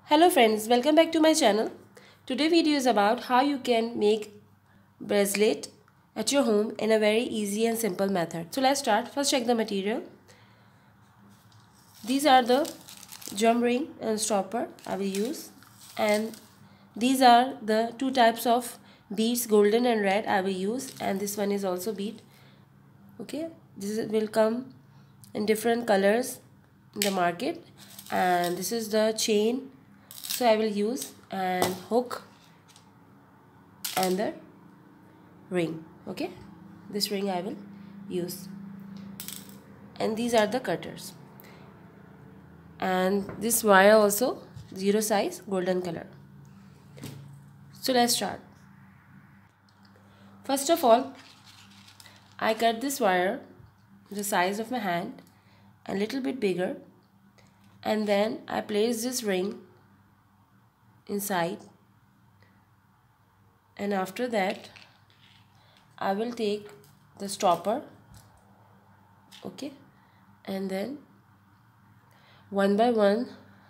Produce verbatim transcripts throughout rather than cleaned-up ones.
Hello friends, welcome back to my channel. Today video is about how you can make bracelet at your home in a very easy and simple method. So let's start. First check the material. These are the gem ring and stopper I will use, and these are the two types of beads, golden and red I will use, and this one is also bead. Okay, this will come in different colors in the market, and this is the chain so I will use, and hook and the ring. Okay, this ring I will use, and these are the cutters, and this wire also zero size golden color. So let's start. First of all, I cut this wire the size of my hand and little bit bigger, and then I place this ring inside, and after that I will take the stopper. Okay, and then one by one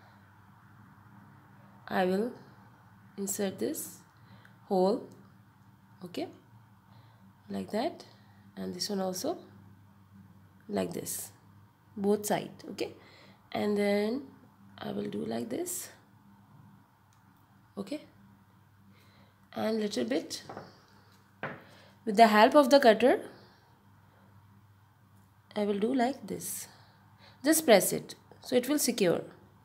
I will insert this hole. Okay, like that, and this one also like this, both sides. Okay, and then I will do like this. Okay, and little bit with the help of the cutter I will do like this. Just press it so it will secure,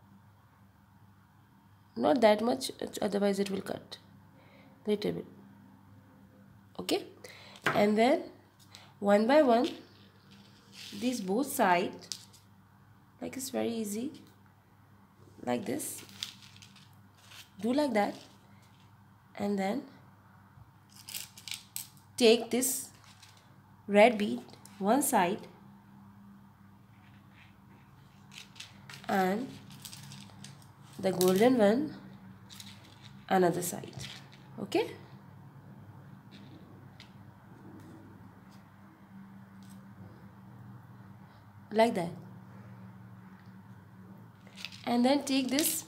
not that much, otherwise it will cut little bit. Okay, and then one by one these both sides, like it's very easy, like this, do like that, and then take this red bead one side and the golden one another side. Okay, like that, and then take this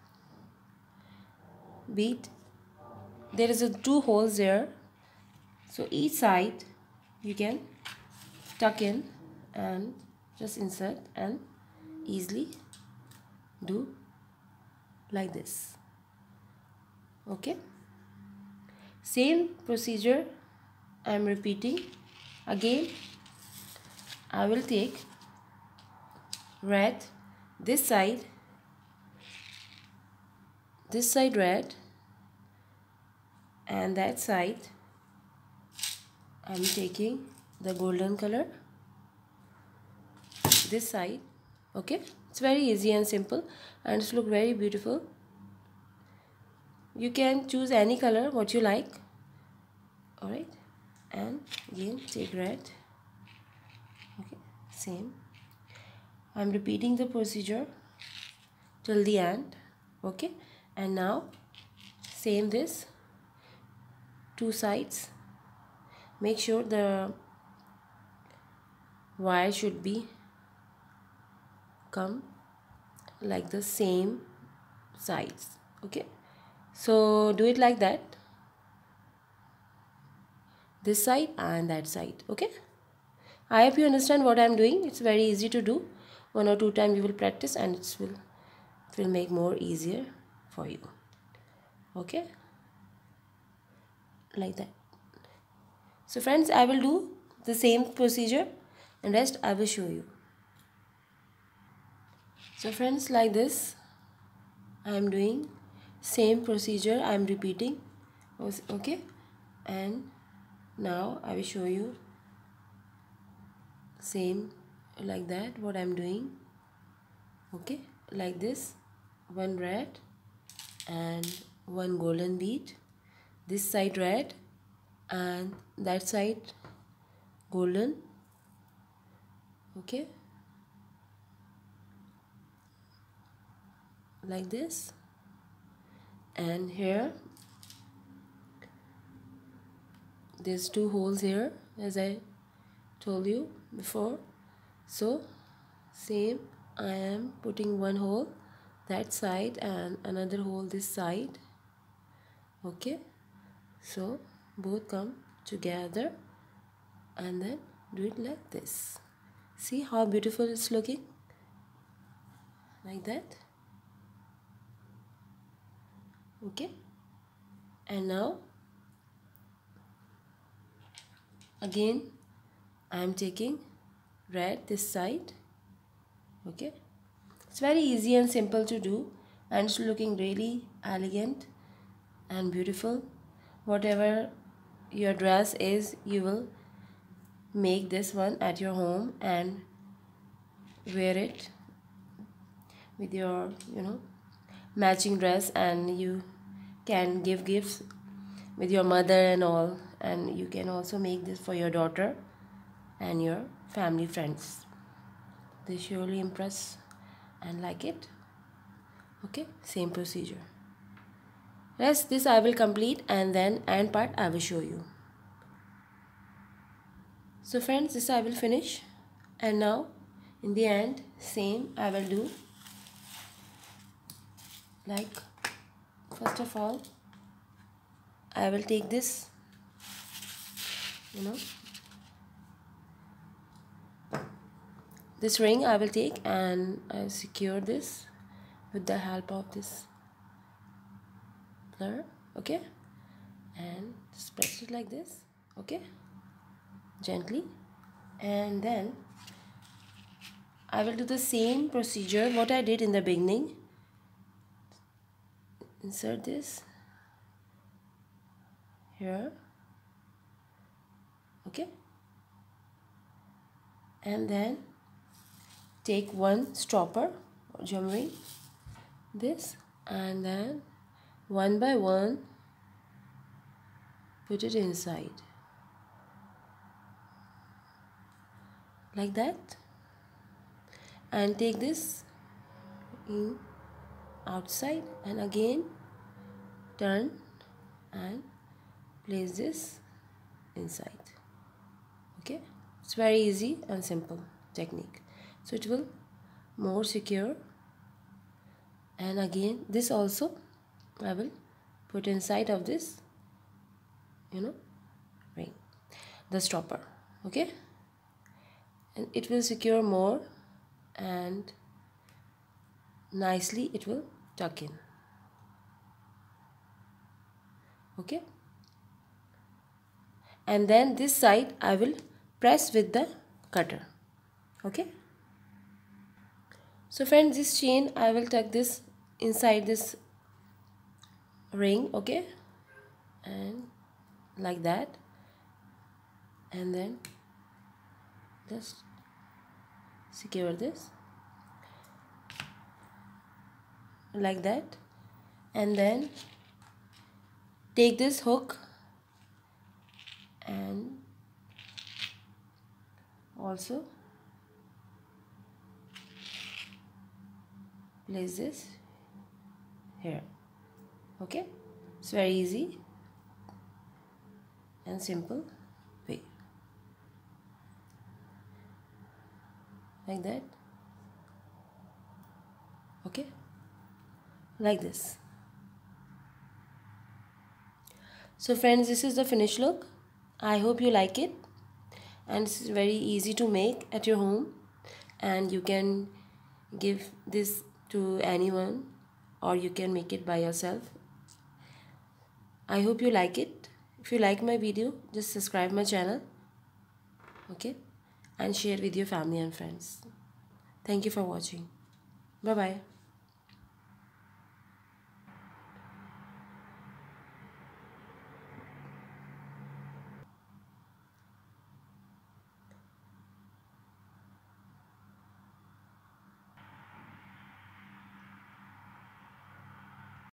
bead. There is a two holes there, so each side you can tuck in and just insert and easily do like this. Okay, same procedure I am repeating again. I will take red this side, this side red, and that side I am taking the golden color, this side. Okay, it's very easy and simple, and it's look very beautiful. You can choose any color what you like. Alright, and again take red. Okay, same. I'm repeating the procedure till the end. Okay, and now same this two sides. Make sure the wire should be come like the same sides. Okay, so do it like that, this side and that side. Okay, I hope you understand what I am doing. It's very easy to do. One or two times you will practice, and it will it will make more easier for you. Okay, like that. So friends, I will do the same procedure, and rest I will show you. So friends, like this I am doing same procedure, I am repeating. Okay, and now I will show you same like that what I am doing. Okay, like this, one red and one golden bead, this side red and that side golden. Okay, like this, and here there's two holes here as I told you before. So same, I am putting one hole that side and another hole this side. Okay, so both come together and then do it like this. See how beautiful it's looking, like that. Okay, and now again I am taking red this side. Okay, it's very easy and simple to do, and it's looking really elegant and beautiful. Whatever your dress is, you will make this one at your home and wear it with your, you know, matching dress, and you can give gifts with your mother and all, and you can also make this for your daughter and your family friends. They surely impress and like it. Okay, same procedure. Rest this I will complete, and then end part I will show you. So friends, this I will finish, and now in the end same I will do. Like, first of all I will take this, you know, this ring I will take, and I will secure this with the help of this blur. Okay, and just press it like this. Okay, gently, and then I will do the same procedure what I did in the beginning. Insert this here. Okay, and then take one stopper or gem ring, this, and then one by one put it inside like that, and take this in outside, and again turn and place this inside. Okay, it's very easy and simple technique, so it will more secure. And again this also I will put inside of this, you know, ring, the stopper. Okay, and it will secure more, and nicely it will tuck in. Okay, and then this side I will press with the cutter. Okay, so friends, this chain I will tuck this inside this ring. Okay, and like that, and then just secure this like that, and then take this hook and also place this here. Okay, it's very easy and simple way, like that. Okay, like this. So friends, this is the finished look. I hope you like it, and it's very easy to make at your home, and you can give this to anyone, or you can make it by yourself. I hope you like it. If you like my video, just subscribe my channel. Okay, and share with your family and friends. Thank you for watching. Bye bye.